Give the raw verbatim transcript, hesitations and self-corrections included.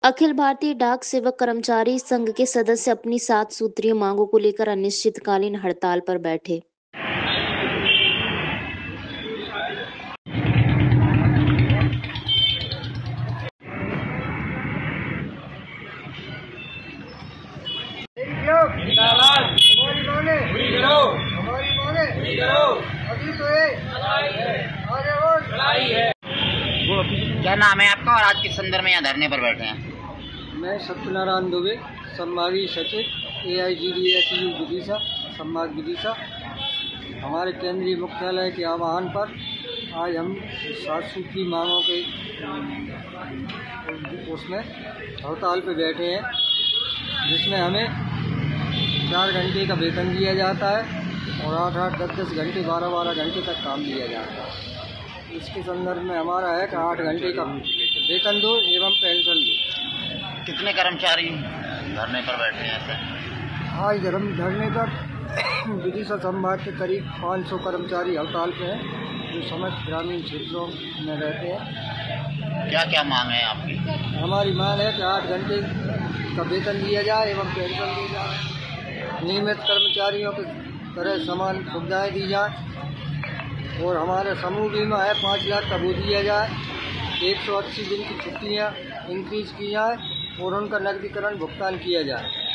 अखिल भारतीय डाक सेवक कर्मचारी संघ के सदस्य अपनी सात सूत्रीय मांगों को लेकर अनिश्चितकालीन हड़ताल पर बैठे। क्या नाम है आपका और आज किस संदर्भ में यहाँ धरने पर बैठे हैं? मैं सत्यनारायण दुबे, संभागीय सचिव A I G D S U Vidisha, संभाग विदिशा। हमारे केंद्रीय मुख्यालय के आह्वान पर आज हम सात सूत्री मांगों के उसमें हड़ताल पे बैठे हैं, जिसमें हमें चार घंटे का वेतन दिया जाता है और आठ आठ दस दस घंटे बारह बारह घंटे तक काम दिया जाता है। इसके संदर्भ में हमारा है कि आठ घंटे का वेतन दो एवं पेंशन दो। कितने कर्मचारी धरने पर बैठे हैं सर? आज धर्म धरने पर विदिशा संभाग के करीब पाँच सौ कर्मचारी हड़ताल पे हैं, जो समस्त ग्रामीण क्षेत्रों में रहते हैं। क्या क्या मांग है आपकी? हमारी मांग है कि आठ घंटे का वेतन दिया जाए एवं पेंशन दी जाए, नियमित कर्मचारियों की तरह समान सुविधाएँ दी जाए और हमारा समूह बीमा है पाँच लाख का वो दिया जाए, एक सौ अस्सी दिन की छुट्टियाँ इंक्रीज की जाए और उनका नकदीकरण भुगतान किया जाए।